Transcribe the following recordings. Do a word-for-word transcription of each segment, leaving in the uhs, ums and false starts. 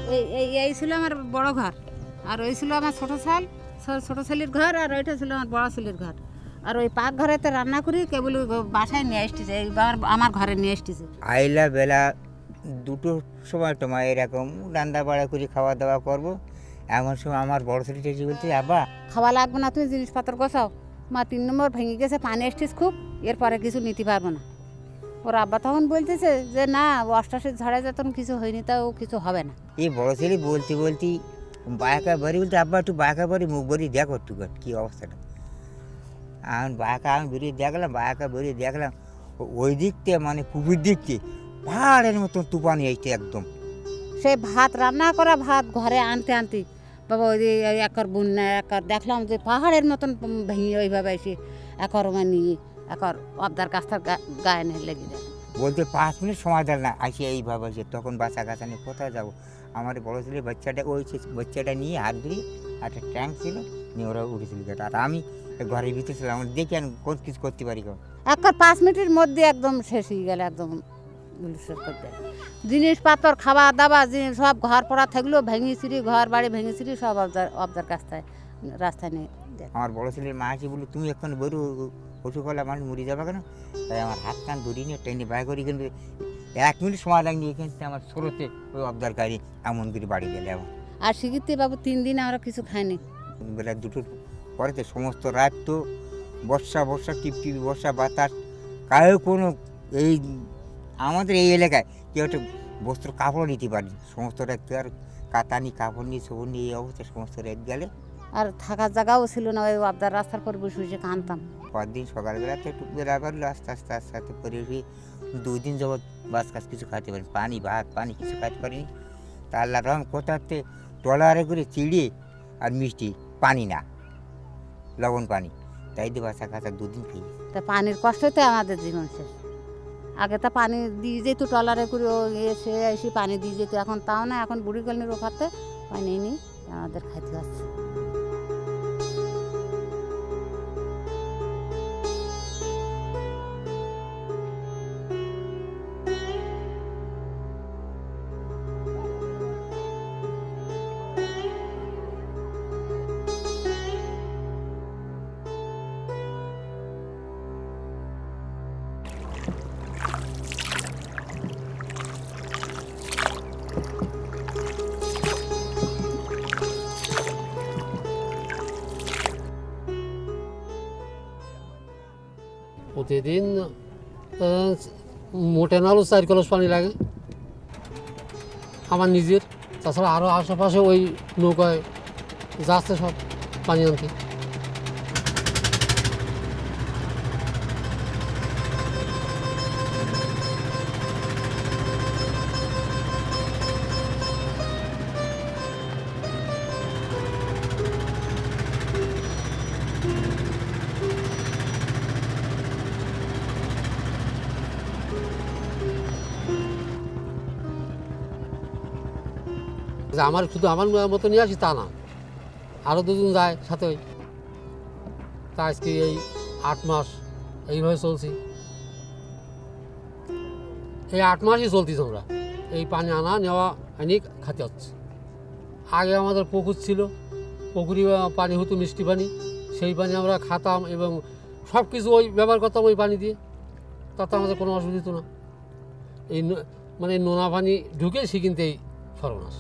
এই এই এই ছিল আমার বড় ঘর, আর ওই ছিল আমার ছোটো শাল ছোটো শালির ঘর, আর ওইটা ছিল আমার বড় শালির ঘর। আর ওই পাক ঘরেতে রান্না করি কেবল বাসায় নিয়ে এসেছে, এইবার আমার ঘরে নিয়ে এসেছে। আইলা বেলা দুটোর সময় তোমার এরকম রান্না বাড়া করে খাওয়া দাওয়া করবো। এমন সময় আমার বড় ছেলেটা এসে বলছে, আব্বা খাওয়া লাগবে না, তুমি জিনিসপত্র গোছাও, মা তিন নম্বর ভেঙে গেছে, পানি এসছিস খুব, এরপরে কিছু নিতে পারবো না। ওর আব্বা তখন বলতেছে যে না, অষ্টাশি ঝড়ে যখন কিছু হয়নি তাও কিছু হবে না। এই বড় ছেলে বলতে বলতে বাঁকা বাড়ি বলতে, আব্বা একটু বাঁকা বাড়ি মুখ বাড়ি দেখো একটু কী অবস্থাটা। আমি বাঁকা আমি বেরিয়ে দেখলাম, বাঁকা বেরিয়ে দেখলাম ওই দিকতে মানে পুকুর দিকতে পাহাড়ের মতন তুফানি এসছে একদম। সেই ভাত রান্না করা ভাত ঘরে আনতে আনতে বাবা ওই যে একর বন্যা, একর দেখলাম যে পাহাড়ের মতন ভেঙে ওইভাবে এসে একর মানে একর অবদার কাছটার গায়ে নিয়ে লেগে যায়। বলতে পাঁচ মিনিট সময় দেয় না, আসি এইভাবে আসে। তখন বাচ্চা কাছা নিয়ে কোথায় যাবো? আমার বড় ছেলে বাচ্চাটা ওই বাচ্চাটা নিয়ে হাত ধরি, একটা ট্যাঙ্ক ছিল নিয়ে ওরা উঠেছিল গেট, আর আমি ঘরের ভিতরে ছিলাম। দেখি আমি কোন কিছু করতে পারি কেউ। একর পাঁচ মিনিটের মধ্যে একদম শেষ হয়ে গেলে, একদম শেষ করতে জিনিসপত্র খাওয়া দাওয়া জিনিস সব ঘর পড়া থাকলো, ভেঙে চিড়ি ঘর বাড়ি ভেঙে চিড়ি সব অবদার অবদার কাছটায় রাস্তায় নিয়ে। আমার বড় ছেলের মা আছে বলে, তুমি এখন বেরো, ওষুধ করলে মানুষ মরে যাবে কেন? তাই আমার হাত কান ধরি নিয়ে ট্রেনে বাই করি, কিন্তু এক মিনিট সময় লাগনি এখান থেকে আমার স্রোতে ওই অবদার গাড়ি এমন করে বাড়ি গেলে আমার। আর শিখিতে বাবু তিন দিন আমরা কিছু খাইনি। বেলা দুটোর পরেতে সমস্ত রাত তো বর্ষা বর্ষা টিপ টিপি বর্ষা বাতাস, কাউ কোনো এই আমাদের এই এলাকায় কেউ একটা বস্ত্র কাপড় নিতে পারি, সমস্ত রাত আর কাতানি কাপড় নিয়ে সবুর নিয়ে এই অবস্থা সমস্ত রাত গেলে। আর থাকার জায়গাও ছিল না, ওই আবদার রাস্তার পর বসে বসে কাঁদতাম। পরদিন সকালবেলাতে একটু বেলা করলো, আস্তে আস্তে আস্তে আস্তে করে দুই দিন যাবৎ বাস কাজ কিছু খাইতে পারিনি, পানি ভাত পানি কিছু খাইতে পারিনি। তা আল্লাহ রহম কোথাতে ট্রলারে করে চিড়ে আর মিষ্টি পানি না লবণ পানি, তাই দিয়ে বাসা কাছা দুদিন খেয়ে। তা পানির কষ্টতে আমাদের জীবন শেষ। আগে তা পানি দিয়ে যেত ট্রলারে করে, ও এসে এসে পানি দিয়ে যেত, এখন তাও না। এখন বুড়ি কলনির ওখাতে পানি নেই, আমাদের খাইতে যাচ্ছে। প্রতিদিন মোটে নাড়ু চার কলস পানি লাগে আমার নিজের, তাছাড়া আরও আশেপাশে ওই নৌকায় যাচ্ছে সব পানি আনতে। আমার শুধু আমার মতো নিয়ে আসি তা না, আরও দুজন যায় সাথে। তা আজকে এই আট মাস এইভাবে চলছি, এই আট মাসই চলতেছি আমরা এই পানি আনা নেওয়া আনি খাতে হচ্ছে। আগে আমাদের পুকুর ছিল, পুকুরি পানি হতো মিষ্টি পানি, সেই পানি আমরা খাতাম এবং সব কিছু ওই ব্যবহার করতাম ওই পানি দিয়ে, তাতে আমাদের কোনো অসুবিধা হতো না। এই মানে নোনা পানি ঢুকে সে কিন্তু এই সর্বনাশ।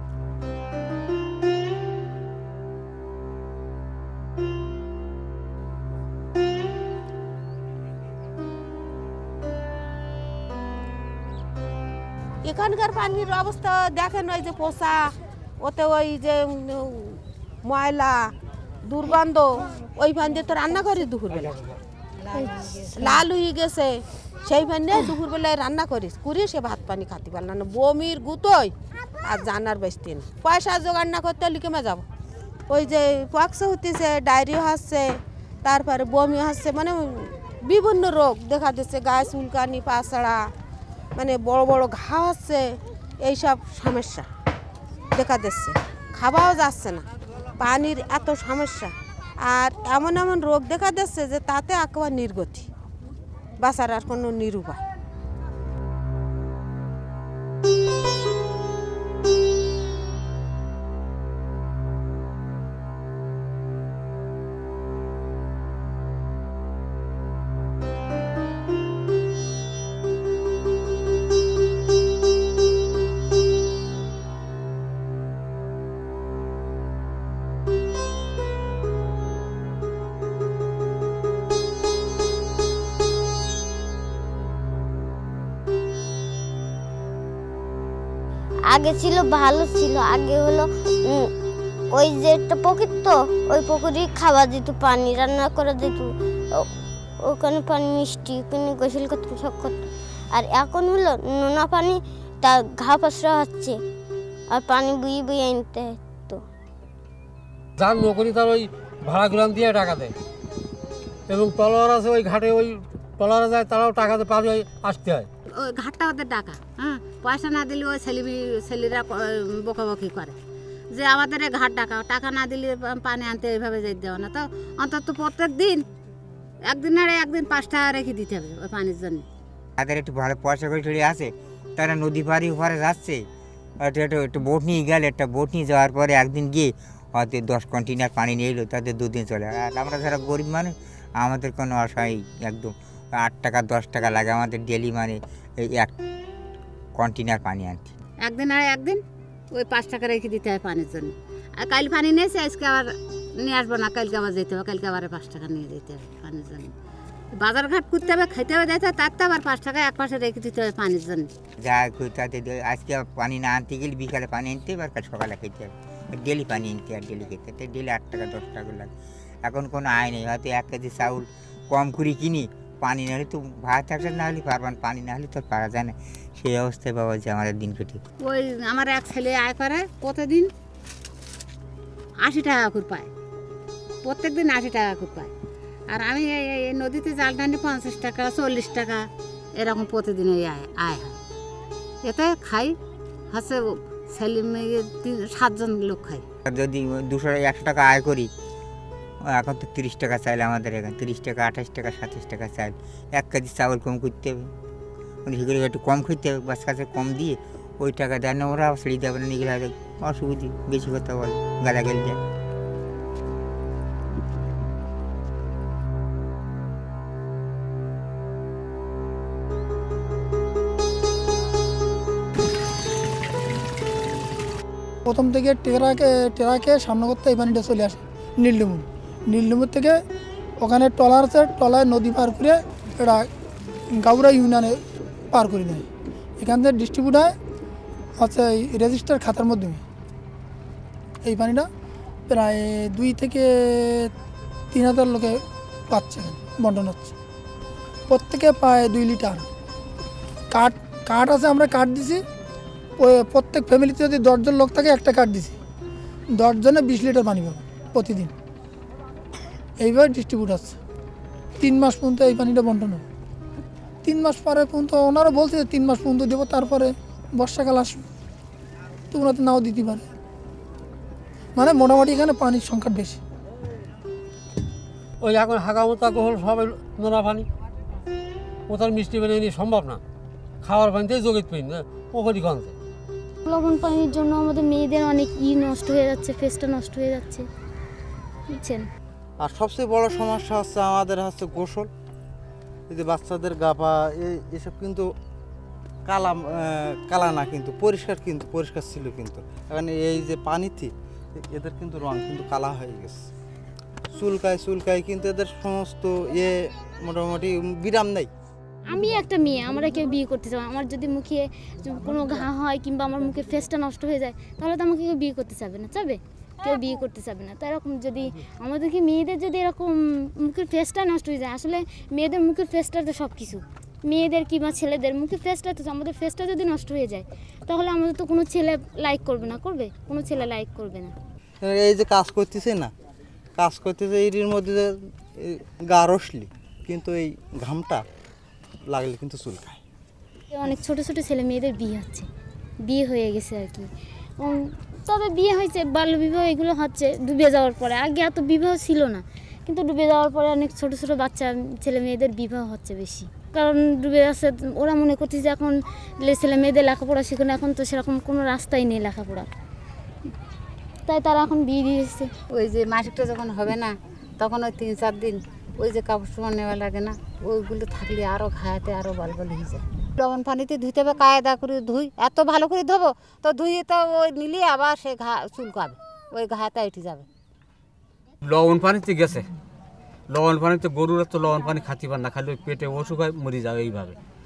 এখানকার পানির অবস্থা দেখেন, ওই যে পোষা, ওতে ওই যে ময়লা দুর্গন্ধ, ওই পানি দিয়ে তো রান্না করি দুপুরবেলা, লাল হয়ে গেছে। সেই পানি দিয়ে দুপুরবেলায় রান্না করিস করি সে ভাত পানি খাতে পারলাম না, বমির গুতোই আর জানার বেসতে না। পয়সা জোগাড় না করতে লিখে যাবো, ওই যে পক্স হতেছে, ডায়রিয়া হচ্ছে, তারপরে বমি হচ্ছে, মানে বিভিন্ন রোগ দেখা দিচ্ছে, গায়ে চুলকানি, পাছড়া, মানে বড় বড় ঘা হচ্ছে, এইসব সমস্যা দেখা দিচ্ছে। খাওয়াও যাচ্ছে না, পানির এত সমস্যা, আর এমন এমন রোগ দেখা দিচ্ছে যে তাতে একেবারে নির্গতি, বাঁচার আর কোনো নিরুপায়। আগে ছিল ভালো ছিল। আগে হলো উম, ওই যে একটা পুকুর, তো ওই পুকুরে খাওয়া যেত, পানি রান্না করা যেত, ও- ওখানে পানি মিষ্টি, ওখানে গোসল করতো, সব করতো। আর এখন হলো নোনা পানি, তা ঘা পাশরা হচ্ছে, আর পানি বুয়ে বুয়ে আনতে তো। যার নৌকরি তার ওই ভাড়া গুলাম দিয়ে টাকা দেয়, এবং তলোয়ার আছে ওই ঘাটে, ওই তলোয়ারা যায়, তারাও টাকা দিয়ে পানি আসতে হয়। ওই ঘাটটা ওদের টাকা, হ্যাঁ, পয়সা না দিলে ওই ছেলে ছেলেরা বকাবকি করে যে আমাদের এই ঘাট টাকা, টাকা না দিলে পানি আনতে এইভাবে যেতে দেওয়া না। তো অন্তত প্রত্যেক দিন একদিন আর একদিন পাঁচ টাকা রেখে দিতে হবে ওই পানির জন্য। তাদের একটু ভালো পয়সা করে চলে আসে, তারা নদী পাড়ি ওপারে যাচ্ছে, একটু একটু একটু বোট নিয়ে গেলে, একটা বোট নিয়ে যাওয়ার পরে একদিন গিয়ে হয়তো দশ কন্টেনার পানি নিয়ে এলো, তাদের দুদিন চলে। আর আমরা যারা গরিব মানুষ, আমাদের কোনো আশাই একদম আট টাকা দশ টাকা লাগে আমাদের ডেলি, মানে এই এক কন্টেনার পানি আনতে। একদিন আর একদিন ওই পাঁচ টাকা রেখে দিতে হয় পানির জন্য। আর কাল পানি নিয়েছে, আজকে আবার নিয়ে আসবো না, কালকে আবার যেতে হবে, কালকে আবার পাঁচ টাকা নিয়ে যেতে হবে পানির জন্য। বাজার ঘাট করতে হবে, খেতে হবে, যেতে হবে, তার তো আবার পাঁচ টাকা এক পাশে রেখে দিতে হবে পানির জন্য। যা তাতে আজকে পানি না আনতে গেলে বিকালে পানি আনতে হবে, আর কাল সকালে খেতে হবে, ডেলি পানি আনতে আর ডেলি খেতে হবে, ডেলি আট টাকা দশ টাকা লাগে। এখন কোনো আয় নেই, হয়তো এক কেজি চাউল কম করে কিনি, পানি না হলে তো ভাত থাকলে না হলে পারবেন, পানি না হলে তো পারা যায় না। সেই অবস্থায় বাবা যে আমাদের দিন কেটে। ওই আমার এক ছেলে আয় করে প্রতিদিন আশি টাকা করে পায়, প্রত্যেক দিন আশি টাকা করে পায়। আর আমি এই এই নদীতে জাল টানি পঞ্চাশ টাকা চল্লিশ টাকা এরকম প্রতিদিন এই আয় আয় হয়। এতে খাই হচ্ছে ছেলে মেয়ে তিন সাতজন লোক খাই। যদি দুশো একশো টাকা আয় করি, এখন তো তিরিশ টাকা চাইলে আমাদের এখানে, তিরিশ টাকা আঠাশ টাকা সাতাশ টাকা চাইল। এক কেজি চাউল কম করতে হবে, মানে সেগুলো একটু কম খেতে হবে, বাস কাছে কম দিয়ে ওই টাকা দেয় না, ওরা ছেড়ে দেবে না, নিয়ে গেলে অসুবিধে বেশি কথা বলে, গালাগালি দেয়। প্রথম থেকে টেরাকে টেরাকে সামনে করতে এই পানিটা চলে আসে নীলডুমুর। নীলডুমুর থেকে ওখানে ট্রলার আছে, ট্রলার নদী পার করে এটা গাউরা ইউনিয়নে পার করে দেয়। এখান থেকে ডিস্ট্রিবিউট হয় হচ্ছে এই রেজিস্টার খাতার মাধ্যমে। এই পানিটা প্রায় দুই থেকে তিন হাজার লোকে পাচ্ছে, বন্টন হচ্ছে, প্রত্যেকে পায় দুই লিটার। কাঠ কাঠ আছে, আমরা কাঠ দিছি, ওই প্রত্যেক ফ্যামিলিতে যদি দশজন লোক থাকে একটা কাঠ দিছি, দশজনে বিশ লিটার পানি পাবে প্রতিদিন। এইভাবে ডিস্ট্রিবিউট আছে। তিন মাস পর্যন্ত এই পানিটা বন্টন হবে। তিন মাস পরে পর্যন্ত ওনারা বলছে যে তিন মাস পর্যন্ত দেবো, তারপরে বর্ষাকাল আসবে, তো ওরা তো নাও দিতে পারে। মানে মোটামুটি এখানে পানির সংকট বেশি। ওই এখন হাগামতা হল সবাই নোনা পানি, ও তার মিষ্টি পানি নিয়ে সম্ভব না, খাওয়ার পানিতেই যোগাইত পাই না পুকুরি গঞ্জে। লবণ পানির জন্য আমাদের মেয়েদের অনেক ই নষ্ট হয়ে যাচ্ছে, ফেসটা নষ্ট হয়ে যাচ্ছে, বুঝছেন। আর সবচেয়ে বড় সমস্যা হচ্ছে আমাদের হচ্ছে গোসল, এই যে বাচ্চাদের গাপা এসব কিন্তু কালা কালা না, কিন্তু পরিষ্কার, কিন্তু পরিষ্কার ছিল, কিন্তু এখন এই যে পানিতে এদের কিন্তু রং কিন্তু কালা হয়ে গেছে, চুলকায় চুলকায়, কিন্তু এদের সমস্ত ইয়ে মোটামুটি বিরাম নেই। আমি একটা মেয়ে, আমরা কেউ বিয়ে করতে চাই, আমার যদি মুখে কোনো ঘা হয় কিংবা আমার মুখে ফেসটা নষ্ট হয়ে যায়, তাহলে তো আমাকে কেউ বিয়ে করতে চাবে না, চাবে কেউ বিয়ে করতে চাবে না। তো এরকম যদি আমাদেরকে মেয়েদের যদি এরকম মুখের ফেসটা নষ্ট হয়ে যায়, আসলে মেয়েদের মুখের ফেসটা তো সব কিছু, মেয়েদের কিংবা ছেলেদের মুখের ফেসটা তো, আমাদের ফেসটা যদি নষ্ট হয়ে যায় তাহলে আমাদের তো কোনো ছেলে লাইক করবে না, করবে কোনো ছেলে লাইক করবে না। এই যে কাজ করতেছে না, কাজ করতেছে এর মধ্যে গা রসলি, কিন্তু এই ঘামটা লাগলে কিন্তু চুলকায়। অনেক ছোট ছোট ছেলে মেয়েদের বিয়ে হচ্ছে, বিয়ে হয়ে গেছে আর কি, তবে বিয়ে হয়েছে বাল্যবিবাহ এগুলো হচ্ছে ডুবে যাওয়ার পরে, আগে এত বিবাহ ছিল না, কিন্তু ডুবে যাওয়ার পরে অনেক ছোট ছোট বাচ্চা ছেলে মেয়েদের বিবাহ হচ্ছে বেশি, কারণ ডুবে যাচ্ছে। ওরা মনে করছে যে এখন ছেলে মেয়েদের লেখাপড়া শেখানো, এখন তো সেরকম কোনো রাস্তাই নেই লেখাপড়ার, তাই তারা এখন বিয়ে দিয়েছে। ওই যে মাসিকটা যখন হবে না, তখন ওই তিন চার দিন ওই যে কাপড় চোপড় নেওয়া লাগে না, ওইগুলো থাকলে আরও ঘায়াতে আরও বল বল হয়ে যায়। লবণ পানিতে ধুইতে হবে, কায়দা করে ধুই, এত ভালো করে ধোবো তো ধুয়ে তো ওই নিলে আবার সে ঘা চুলকাবে, ওই ঘায়াতে উঠে যাবে। লবণ পানিতে গেছে, লবণ পানিতে গরুরা তো লবণ পানি খাতে পারে না, খালি ওই পেটে অসুখ হয়, মরে যাবে এইভাবে।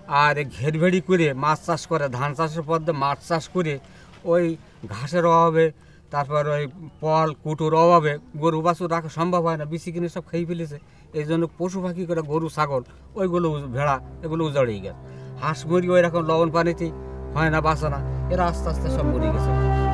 আর ঘেরভেড়ি করে মাছ চাষ করে, ধান চাষের পদ্ধতি মাছ চাষ করে ওই ঘাসের অভাবে, তারপর ওই পল কুটোর অভাবে গরু বাছুর রাখা সম্ভব হয় না, বিচি কিনে সব খেয়ে ফেলেছে। এই জন্য পশু পাখি করে গরু ছাগল ওইগুলো ভেড়া এগুলো উজাড়িয়ে গেছে। হাঁস মুরগি ওই রকম লবণ পানিতে হয় না, বাঁচে না, এরা আস্তে আস্তে সব মরে গেছে।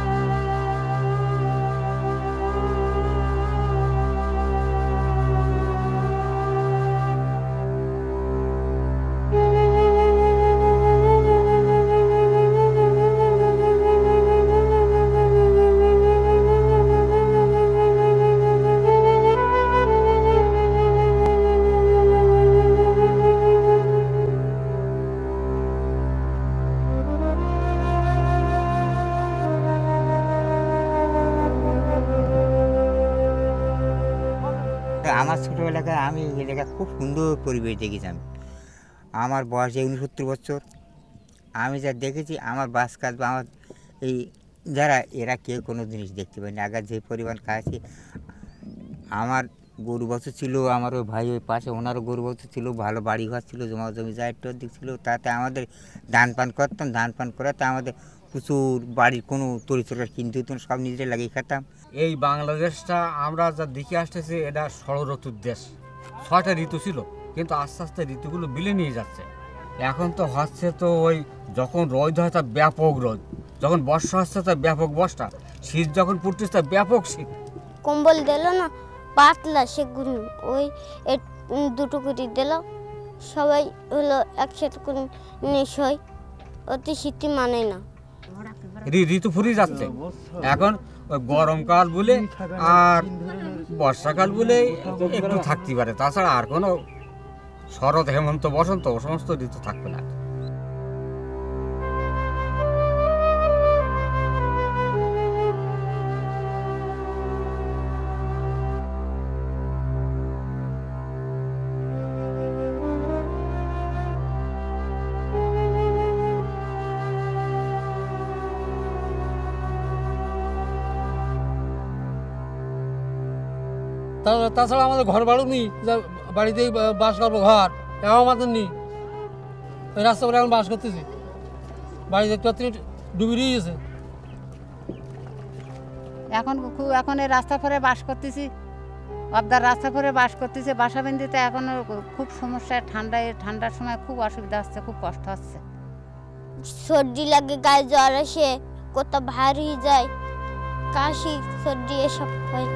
আমার ছোটোবেলাকায় আমি এই এলাকা খুব সুন্দর পরিবেশ দেখেছি। আমি আমার বয়স উনসত্তর বছর, আমি যা দেখেছি আমার বাস কাজ বা আমার এই যারা এরা কেউ কোনো জিনিস দেখতে পায়নি। আগে যে পরিমাণ খাচ্ছি, আমার গরু বছর ছিল, আমার ওই ভাই ওই পাশে ওনারও গরু বছর ছিল, ভালো বাড়ি ঘর ছিল, জমা জমি জায়গার দিক ছিল, তাতে আমাদের ধান পান করতাম, ধান পান করাতে আমাদের প্রচুর বাড়ির কোনো তরিতরকারি কিনতে হতো না, সব নিজেরা লাগিয়ে খেতাম। এই বাংলাদেশটা আমরা যা দেখে আসতেছি এটা ষড়ঋতুর দেশ। ছয়টা ঋতু ছিল, কিন্তু আস্তে আস্তে ঋতুগুলো বিলে নিয়ে যাচ্ছে। এখন তো হচ্ছে তো ওই যখন রোদ হয় তা ব্যাপক রোদ, যখন বর্ষা হচ্ছে তা ব্যাপক বর্ষা, শীত যখন পড়তেছে তা ব্যাপক শীত। কম্বল দিল না পাতলা, সেগুলো ওই দুটো করে দিল, সবাই হলো একসাথে করে নেশ হয়, অতি শীতই মানে না, ঋতু ফুরিয়ে যাচ্ছে। এখন ওই গরমকাল বলে আর বর্ষাকাল বলে একটু থাকতে পারে, তাছাড়া আর কোনো শরৎ হেমন্ত বসন্ত ও সমস্ত ঋতু থাকবে না। তাছাড়া আমাদের ঘর বাড়ি নেই, বাড়িতেই বাস করবো, ঘর এও আমাদের নেই। ওই রাস্তা করে এখন বাস করতেছি, বাড়ি দেখতে পাচ্ছি ডুবে গিয়েছে। এখন খুব এখন এই রাস্তা পরে বাস করতেছি, অবদার রাস্তা পরে বাস করতেছে। বাসা বেঁধিতে এখন খুব সমস্যা, ঠান্ডায় ঠান্ডার সময় খুব অসুবিধা হচ্ছে, খুব কষ্ট হচ্ছে। সর্দি লাগে, গায়ে জ্বর আসে, কোথাও ভারী যায়, কাশি সর্দি এসব হয়।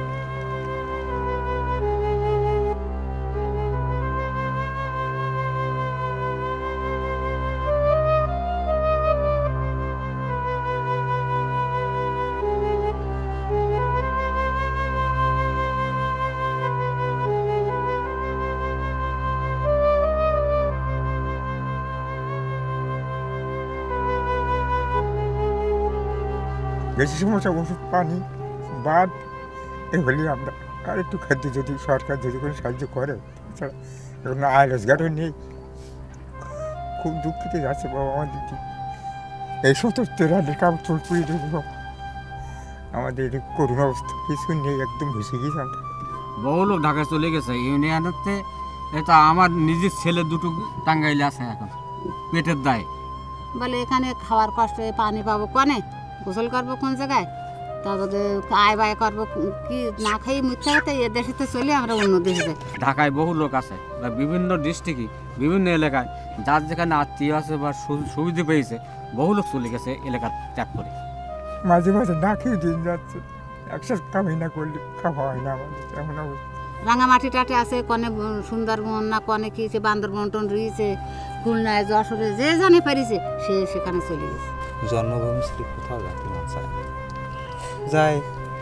বেশি সমস্যা ওষুধ পানি বাদ এগুলি আমরা আর একটু খাদ্য যদি সরকার যদি কোনো সাহায্য করে, এছাড়া এখন আয় রোজগারও নেই। খুব দুঃখিত যাচ্ছে বাবা আমাদের দিকে, এই সত্তর তেরানের কাপড় চোট পুড়িয়ে দেবে বাবা, আমাদের করুণ অবস্থা কিছু নেই, একদম ভেসে গেছে আমরা। বহু লোক ঢাকায় চলে গেছে ইউনিয়নেতে। এটা আমার নিজের ছেলে দুটো টাঙ্গাইলে আছে, এখন পেটের দায় বলে এখানে খাওয়ার কষ্ট, পানি পাবো কনে, গোসল করবো কোন জায়গায়, তারপরে আয় বায় করবো কি, না খাই মিথ্যা হতে এ দেশে তো চলে আমরা অন্য দেশে যাই। ঢাকায় বহু লোক আছে বা বিভিন্ন ডিস্ট্রিক্টে বিভিন্ন এলাকায়, যার যেখানে আত্মীয় আছে বা সুবিধা পেয়েছে, বহু লোক চলে গেছে এলাকা ত্যাগ করে। মাঝে মাঝে না খেয়ে দিন যাচ্ছে, একসাথে কামাই না করলে খাওয়া হয় না আমাদের এমন অবস্থা। রাঙামাটি টাটে আছে, কনে সুন্দরবন না কনে খেয়েছে, বান্দরবন টন রয়েছে, খুলনায় যশোরে যে জানে পারিছে সে সেখানে চলে গেছে। জন্মভূমি ছেড়ে কোথাও যেতে মন চায় না, যায়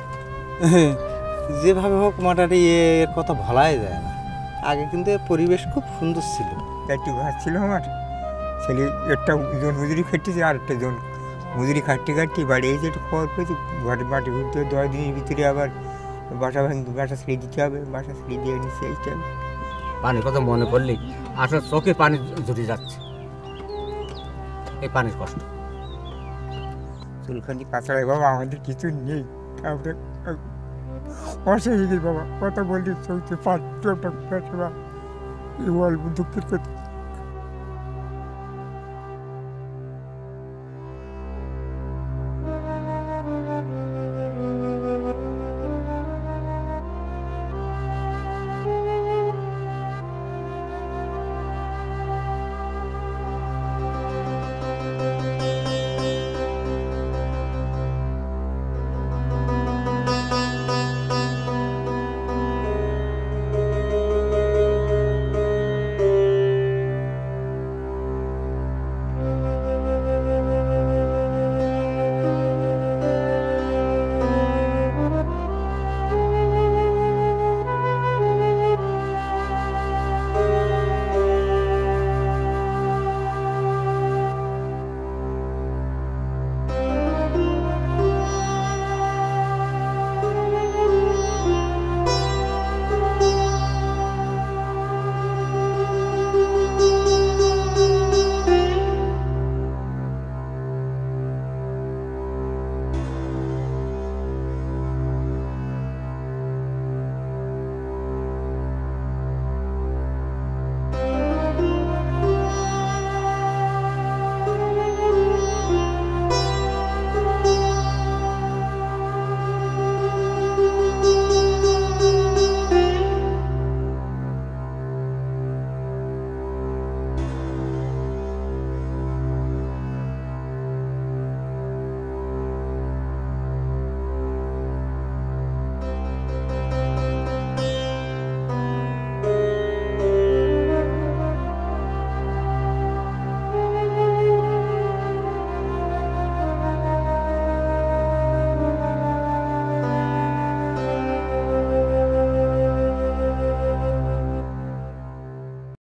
যেভাবে হোক মোটামুটি এর কথা ভালাই যায় না। আগে কিন্তু পরিবেশ খুব সুন্দর ছিল, একটু ঘাস ছিল আমার ছেলে, একটা জন মজুরি খাটতেছে আর একটা জন মজুরি খাটতে খাটতে বাড়ি এসে একটু খবর পেয়েছি, ঘরে মাটি ঘুরতে দশ দিনের ভিতরে আবার বাসা ভাঙতে, বাসা ছেড়ে দিতে হবে, বাসা ছেড়ে দিয়ে নিচে আসতে হবে। পানির কথা মনে করলেই আসলে চোখে পানি ঝরে যাচ্ছে, এই পানির কষ্ট। চুলখানি পাছাড়ায় বাবা আমাদের কিছু নেই, আমরা অসহায় বাবা, কথা বলতে চলতে পাঁচ বাবা, অল্প দুঃখের কথা।